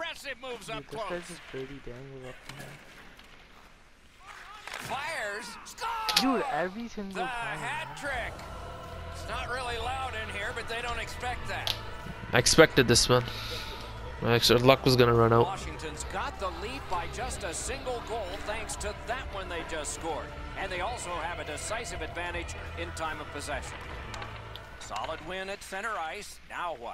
Impressive moves up This close. guy's just dirty Daniel up there. Fires. Score! Dude, every single The time. hat trick. It's not really loud in here, but they don't expect that. I expected this, man. Actually, luck was gonna run out. Washington's got the lead by just a single goal thanks to that one they just scored. And they also have a decisive advantage in time of possession. Solid win at center ice. Now what?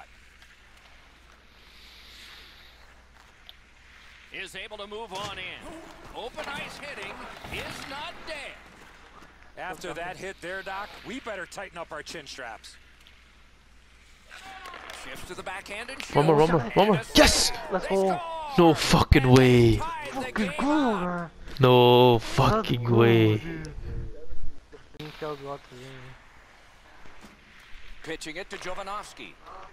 Is able to move on in. Open ice hitting is not dead. After that hit there, Doc, we better tighten up our chin straps. Shifts to the backhand and One more. Yes! Let's go. No fucking way. Fucking cool, man. No fucking Let's go, way. dude. He felt lots of rain. Pitching it to Jovanovski.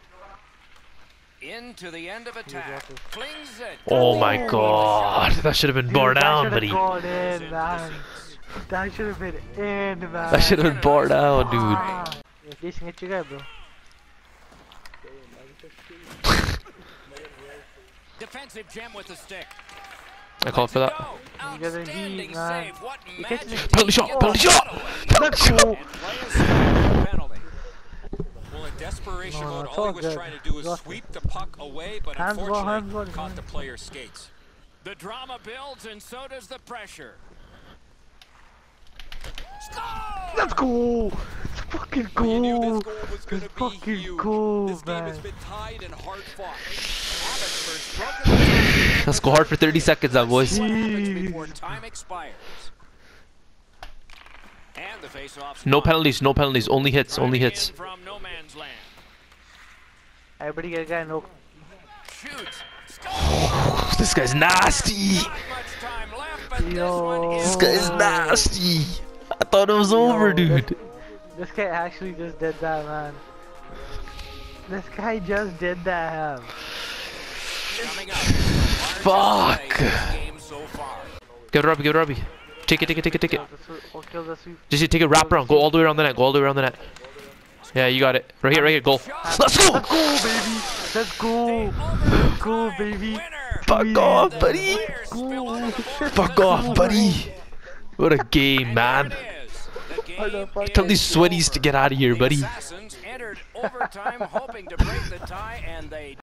Into the end of attack. Flings it. Oh my god. That should have been bar down, buddy. That should have been in, man. That should have been bar down, dude. Please get you guys, bro. Defensive gem with the stick. I call for that. You guys are deep, man. You catch this Penalty shot! Penalty shot! Let's go. Well, in desperation No, mode, it's all all he was good. trying to do was Got sweep the puck away, but Hands ball, unfortunately caught the player's skates. The drama builds and so does the pressure. Let's go. Let's fucking Well, you knew go. this goal was going to be fucking huge. go, This game has man. been tied and hard fought. Let's go hard for 30 seconds now, boys. What happens before time expires? And the face-off's No won. penalties, no penalties. Only hits, only Driving hits. in from no man's land. Everybody get a guy, no. Shoots. Oh, this guy's nasty. Not much time left, but Yo. this This one is guy's nasty. I thought it was over, dude. This guy actually just did that, man. This guy just did that, coming up. Fuck. Game so far. Get Robbie, get Robbie. Take it. I'll kill the sweep. Just take it, wrap around. Go all the way around the net. Go all the way around the net. Yeah, you got it. Right here, goal. Let's go! Let's go, baby. Let's go. Let's go, baby. Fuck off, buddy. Go. Fuck off, buddy. What a game, man. Tell these sweaties to get out of here, buddy. Assassins entered overtime hoping to break the tie, and they